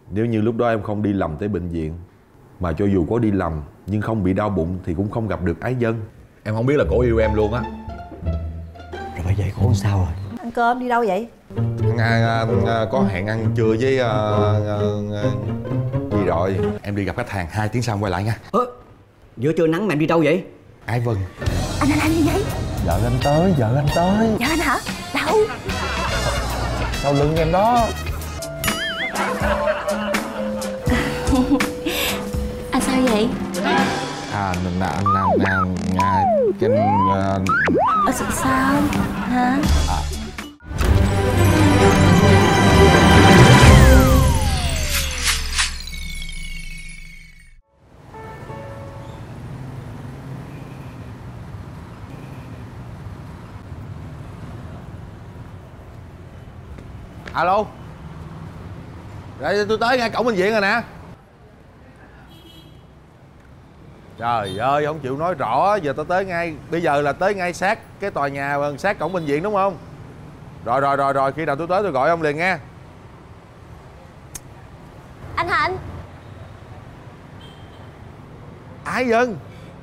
Nếu như lúc đó em không đi lầm tới bệnh viện, mà cho dù có đi lầm nhưng không bị đau bụng thì cũng không gặp được ái dân. Em không biết là cổ yêu em luôn á. Rồi bởi vậy cổ sao rồi? Ăn cơm đi đâu vậy? Có hẹn ăn trưa với gì rồi. Em đi gặp khách hàng, 2 tiếng sau quay lại nha. Giữa trưa nắng mà em đi đâu vậy? Ái Vân. Anh gì vậy? Vợ anh tới, vợ anh tới. Vợ anh hả? Đâu? Sau lưng em đó. Anh sao vậy? Sao? Hả? Alo. Rồi tôi tới ngay cổng bệnh viện rồi nè. Trời ơi, không chịu nói rõ. Giờ tao tới ngay. Bây giờ là tới ngay sát cái tòa nhà, sát cổng bệnh viện đúng không? Rồi. Khi nào tôi tới tôi gọi ông liền nghe. Anh Hạnh. Ái Dân.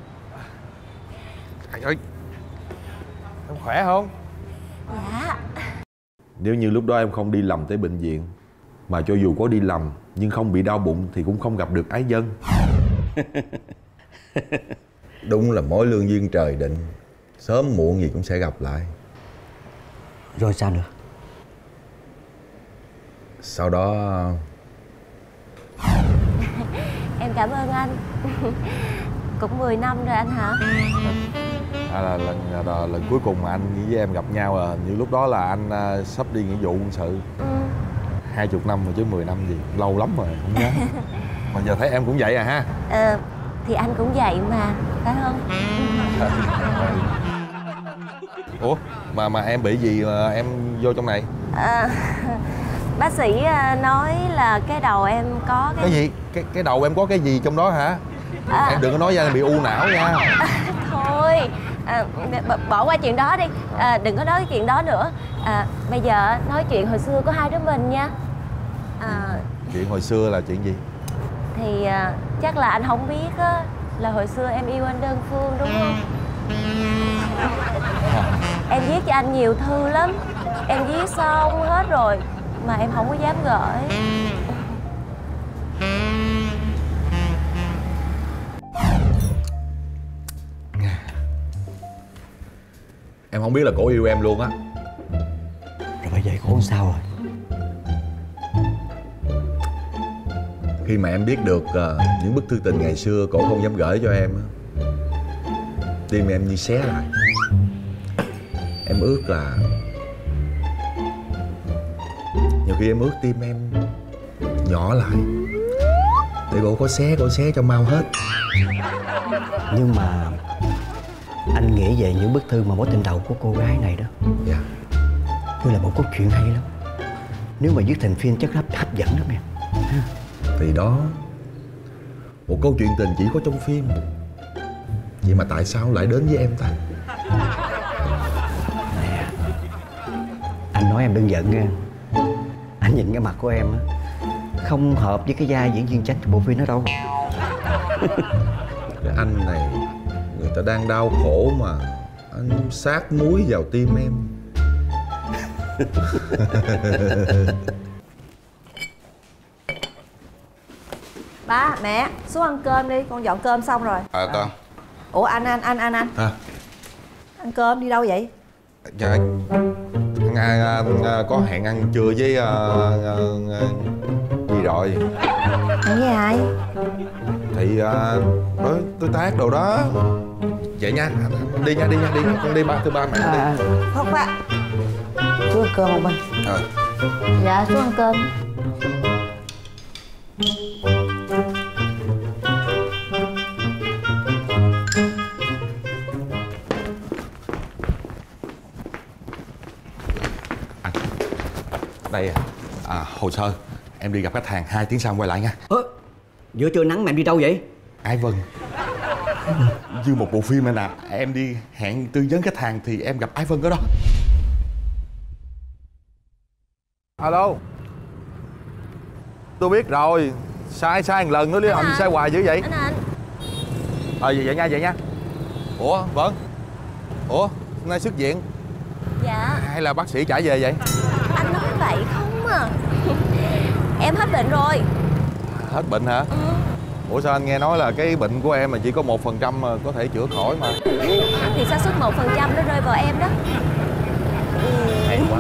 Trời ơi. Em khỏe không? Dạ. Nếu như lúc đó em không đi lầm tới bệnh viện, mà cho dù có đi lầm nhưng không bị đau bụng thì cũng không gặp được ái dân. Đúng là mối lương duyên trời định, sớm muộn gì cũng sẽ gặp lại. Rồi sao nữa? Sau đó Em cảm ơn anh. Cũng 10 năm rồi anh hả? là lần cuối cùng mà anh với em gặp nhau là hình như lúc đó là anh sắp đi nghĩa vụ quân sự. 20 năm rồi chứ 10 năm gì, lâu lắm rồi không nhớ. Mà giờ thấy em cũng vậy à ha? Thì anh cũng vậy mà, phải không? Ủa mà em bị gì mà em vô trong này? Bác sĩ nói là cái đầu em có Cái gì? Cái đầu em có cái gì trong đó hả? Em đừng có nói ra em bị u não nha. Thôi bỏ qua chuyện đó đi, đừng có nói cái chuyện đó nữa. Bây giờ nói chuyện hồi xưa của hai đứa mình nha. Chuyện hồi xưa là chuyện gì? Thì chắc là anh không biết á, là hồi xưa em yêu anh đơn phương đúng không? Em viết cho anh nhiều thư lắm. Em viết xong hết rồi mà em không có dám gửi. Em không biết là cổ yêu em luôn á. Rồi bởi vậy cổ sao rồi? Khi mà em biết được những bức thư tình ngày xưa cổ không dám gửi cho em á, tim em như xé lại. Em ước là nhiều khi em ước tim em nhỏ lại để cổ xé cho mau hết. Nhưng mà anh nghĩ về những bức thư mà mối tình đầu của cô gái này đó. Dạ. Như là một câu chuyện hay lắm. Nếu mà viết thành phim chắc hấp dẫn lắm em. Thì đó, một câu chuyện tình chỉ có trong phim, vậy mà tại sao lại đến với em ta? Nè, anh nói em đừng giận nha. Anh nhìn cái mặt của em á, không hợp với cái vai diễn viên chính của bộ phim đó đâu. Cái anh này, người ta đang đau khổ mà anh sát muối vào tim em. Ba, mẹ, xuống ăn cơm đi, con dọn cơm xong rồi. Con. Ủa anh Hả? Ăn cơm đi đâu vậy? Dạ, có hẹn ăn trưa với gì rồi. Hẹn với ai? Thì đối tác đồ đó. Vậy nha, anh đi nha, con đi ba mẹ đi. Không ba. Xuống ăn cơm không ba? Dạ, xuống ăn cơm. Đây hồ sơ. Em đi gặp khách hàng, 2 tiếng sau quay lại nha. Giữa trưa nắng mà em đi đâu vậy? Ái Vân. Như một bộ phim này nè. Em đi hẹn tư vấn khách hàng thì em gặp Ái Vân ở đó. Alo. Tôi biết rồi. Sai một lần nữa đi, làm gì sai hoài dữ vậy? Anh. Vậy nha. Ủa Vân. Ủa hôm nay xuất viện Dạ. hay là bác sĩ trả về vậy? Anh nói vậy không à. Em hết bệnh rồi. Hết bệnh hả? Ủa sao anh nghe nói là cái bệnh của em mà chỉ có 1% mà có thể chữa khỏi mà. Thì xác suất 1% nó rơi vào em đó. Hay quá.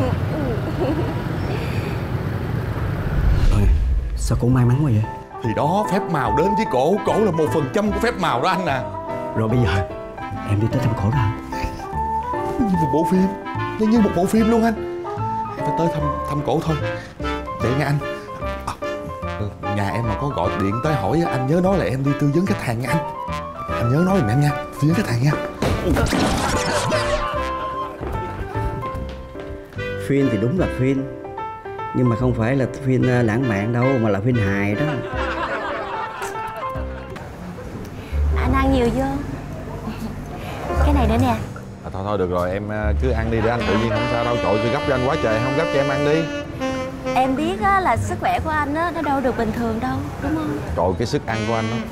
Sao cổ may mắn quá vậy? Thì đó, phép màu đến với cổ là 1% của phép màu đó anh à. Rồi bây giờ em đi tới thăm cổ đó hả? Như một bộ phim, như một bộ phim luôn anh. Em phải tới thăm cổ thôi. Vậy nha anh. Nhà em mà có gọi điện tới hỏi anh nhớ nói là em đi tư vấn khách hàng nha anh. Anh nhớ nói giùm em nha, tư vấn khách hàng nha. Phim thì đúng là phim, nhưng mà không phải là phim lãng mạn đâu, mà là phim hài đó. Anh ăn nhiều vô. Cái này nữa nè. Thôi được rồi, em cứ ăn đi để anh tự nhiên không sao đâu. Trời tôi gấp cho anh quá trời, không gấp cho em ăn đi. Em biết á, là sức khỏe của anh á, nó đâu được bình thường đâu, đúng không? Trời cái sức ăn của anh đó.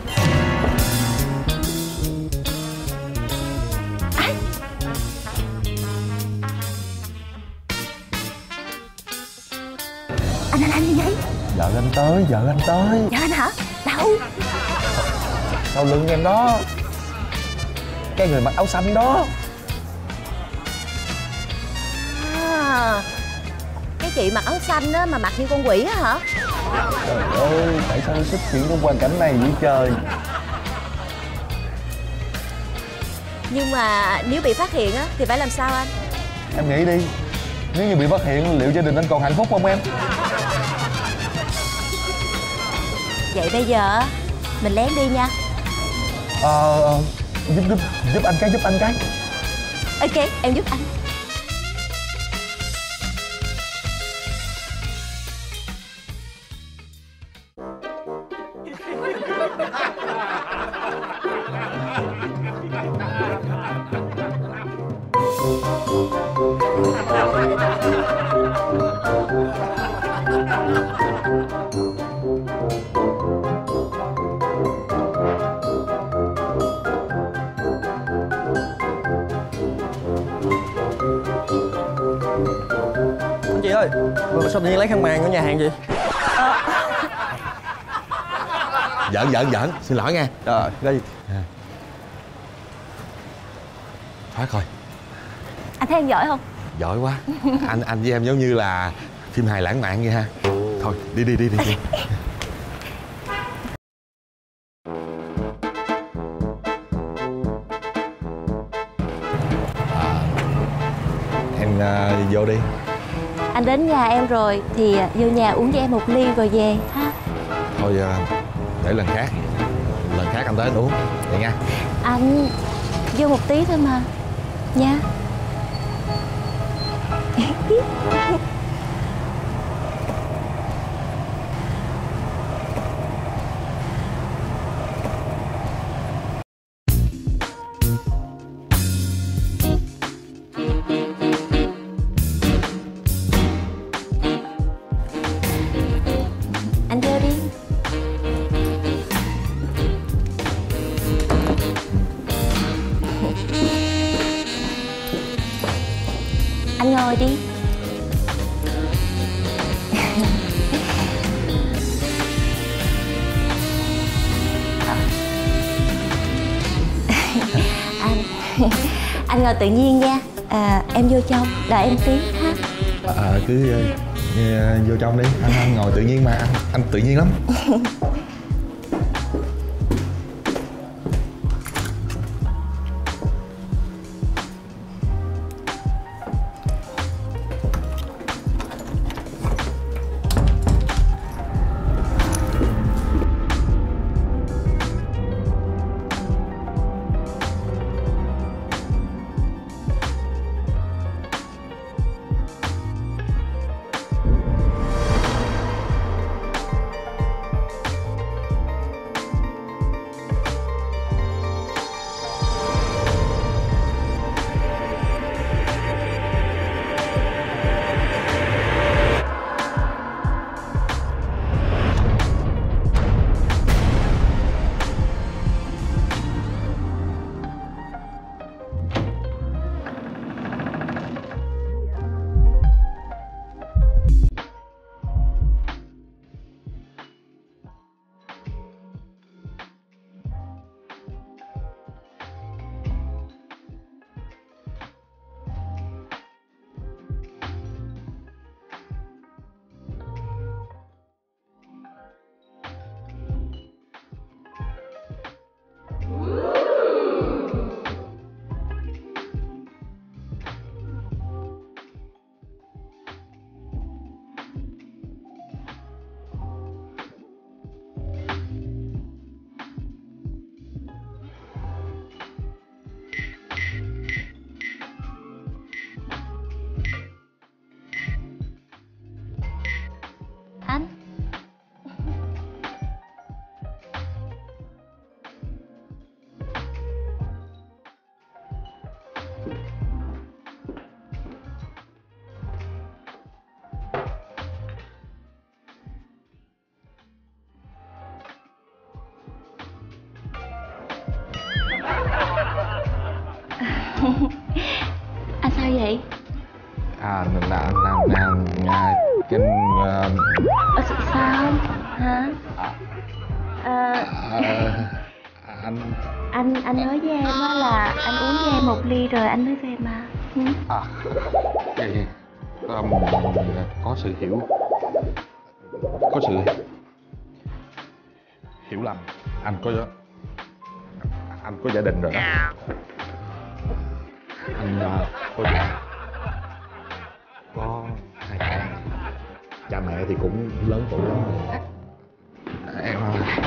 Anh làm gì vậy? Vợ anh tới. Vợ anh hả? Đâu? Sau lưng em đó. Cái người mặc áo xanh đó. À, cái chị mặc áo xanh á, mà mặc như con quỷ á hả? Trời ơi, tại sao xuất hiện trong hoàn cảnh này vậy trời? Nhưng mà nếu bị phát hiện á, thì phải làm sao anh? Em nghĩ đi, nếu như bị phát hiện liệu gia đình anh còn hạnh phúc không em? Vậy bây giờ mình lén đi nha. Giúp anh cái. Ok, em giúp anh. Chị ơi, mà sao tự nhiên lấy khăn màn ở nhà hàng vậy? Giỡn, xin lỗi nghe. Rồi, đây. Thoát thôi. Anh thấy em giỏi không? Giỏi quá. Anh với em giống như là phim hài lãng mạn vậy ha. Thôi, đi. Em vô đi. Anh đến nhà em rồi thì vô nhà uống cho em một ly rồi về ha. Thôi để lần khác anh tới anh uống vậy nha. Anh vô một tí thôi mà nha. Anh vô đi. Anh ngồi đi. Anh ngồi tự nhiên nha. Em vô trong đợi em tí ha. Cứ vô trong đi. Anh ngồi tự nhiên mà. Anh tự nhiên lắm. Sao hả? Anh nói với em á là anh uống với em 1 ly rồi anh mới về mà. Có sự hiểu lầm. Anh có gia đình rồi đó. Anh có 2 con. Cha mẹ thì cũng lớn tuổi lắm rồi. Em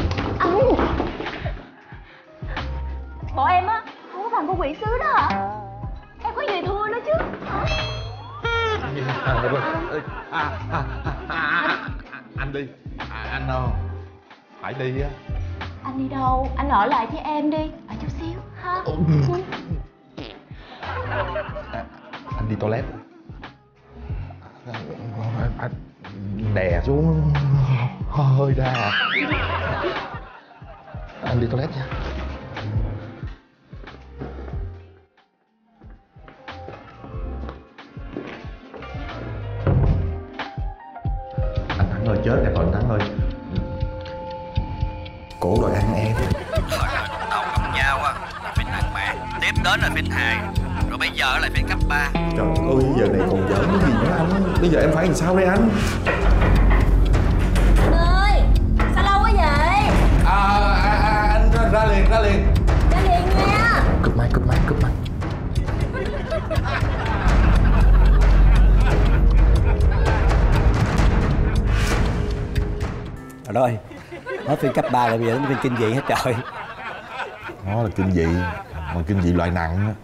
Bộ em á không có thằng con quỷ sứ đó hả? Em có gì thua nó chứ? anh đi. Anh phải đi á. Anh đi đâu? Anh ở lại với em đi. Ở chút xíu ha. Anh đi toilet. Anh đè xuống hơi ra. Anh đi toilet nha. Anh Thắng ơi, chết rồi anh Thắng ơi. Cổ đòi ăn em. Đầu gặp nhau á là phim Hàn Mạng, tiếp đến là phim Hàn, rồi bây giờ lại phim cấp 3. Trời ơi, giờ này còn giỡn cái gì nữa anh? Bây giờ em phải làm sao đây anh? Anh ơi, sao lâu quá vậy? Anh ra liền. Ra liền nha. Cúp máy. Rồi, hết phim cấp 3 rồi bây giờ đến phim kinh dị hết trời. Nó là kinh dị, mà kinh dị loại nặng á.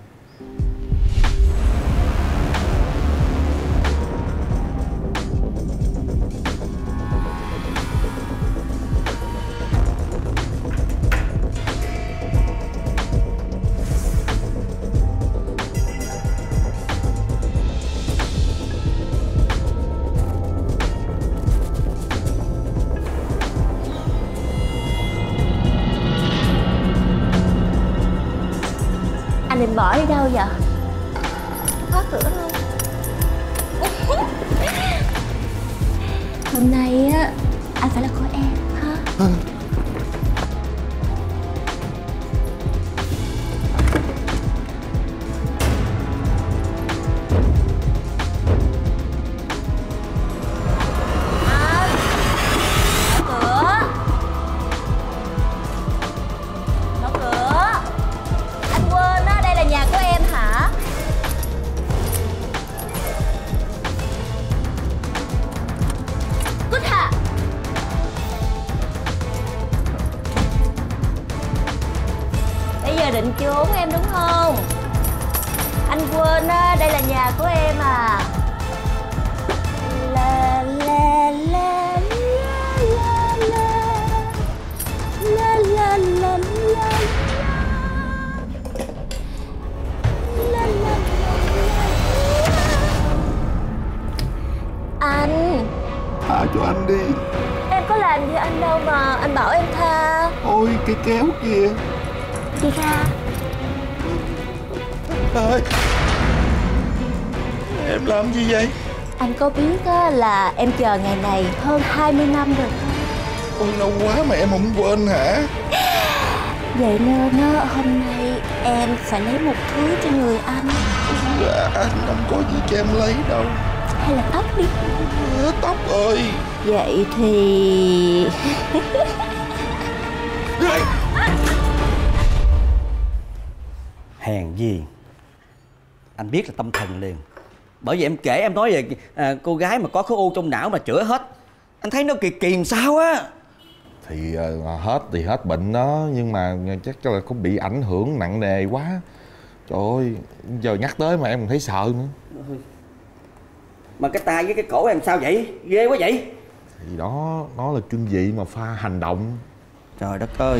Anh định bỏ đi đâu vậy? Khóa cửa luôn. Hôm nay á anh phải là của em ha. Định trốn em đúng không? Anh quên á, đây là nhà của em à. La la la la la la la la. Anh Tha cho anh đi. Em có làm gì anh đâu mà anh bảo em tha. Ôi cái kéo kìa. Đi ra. Ơi, em làm gì vậy? Anh có biết á, là em chờ ngày này hơn 20 năm rồi không? Ôi lâu quá mà em không quên hả? Vậy nên á, hôm nay em phải lấy một thứ cho người anh. Dạ, anh không có gì cho em lấy đâu. Hay là tóc đi. Tóc ơi. Vậy thì... Hèn gì anh biết là tâm thần liền. Bởi vì em kể em nói về cô gái mà có khối u trong não mà chữa hết. Anh thấy nó kỳ kỳ sao á. Thì hết thì hết bệnh đó, nhưng mà chắc là có bị ảnh hưởng nặng nề quá. Trời ơi, giờ nhắc tới mà em còn thấy sợ nữa. Mà cái tay với cái cổ em sao vậy? Ghê quá vậy. Thì đó, nó là kinh dị mà pha hành động. Trời đất ơi.